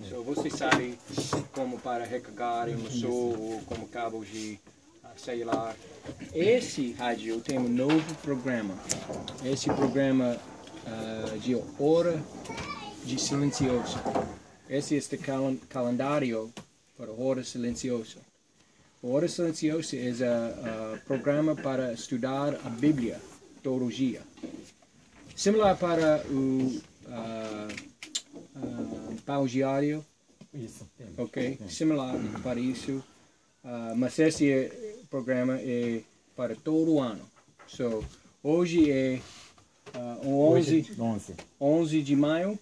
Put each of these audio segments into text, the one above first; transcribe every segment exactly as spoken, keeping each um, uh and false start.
So, você sabe como para recarregar emoção ou como cabos de uh, celular. Esse rádio tem um novo programa. Esse programa uh, de hora de silencioso. Esse é o cal calendário para hora silenciosa. Hora silenciosa é um uh, programa para estudar a Bíblia todo dia. Similar para o uh, uh, pausiário. Isso. Ok, similar para isso. Uh, mas esse programa é para todo o ano. So, hoje é uh, onze, onze de maio.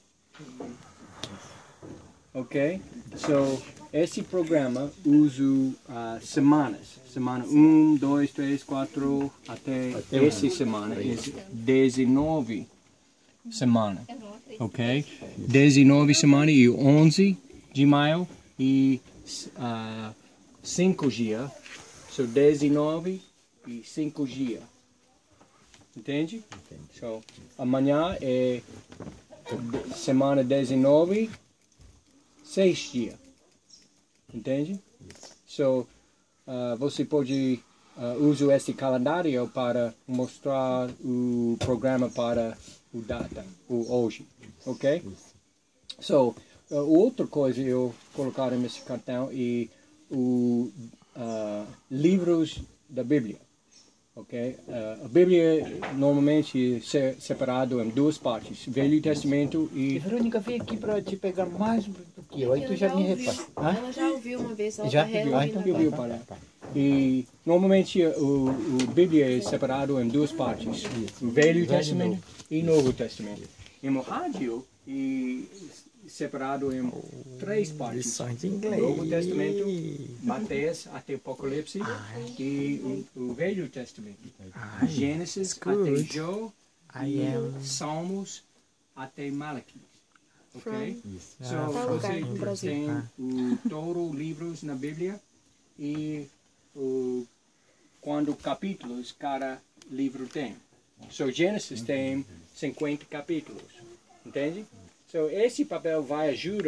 Ok? So, esse programa usa uh, semanas. Semana um, dois, três, quatro, até, até essa semana é dezenove semanas. Ok? dezenove semanas e onze de maio e uh, cinco dias. So, dezenove e cinco dias. Entende? So, amanhã é semana dezenove. Seis dias. Entende? So, uh, você pode uh, usar esse calendário para mostrar o programa para o data, o hoje. Ok? So, uh, outra coisa eu colocar nesse cartão é os uh, livros da Bíblia. Okay? Uh, a Bíblia normalmente é separada em duas partes, Velho Testamento e... E Verônica veio aqui para te pegar mais do que eu, aí tu já, já me repassa. Ela já ouviu uma vez, ela já tá ouviu, ah, então ouviu para. E normalmente o, o Bíblia é separado em duas partes, o Velho Testamento e Novo Testamento. Em o rádio é separado em três partes, Novo Testamento, Mateus até Apocalipse e o, o Velho Testamento, Gênesis até Jó e Salmos até Malaquias. Ok? So, você tem o, todos os livros na Bíblia e o, quando capítulos cada livro tem. So, Gênesis tem cinquenta capítulos. Entende? So, esse papel vai ajudar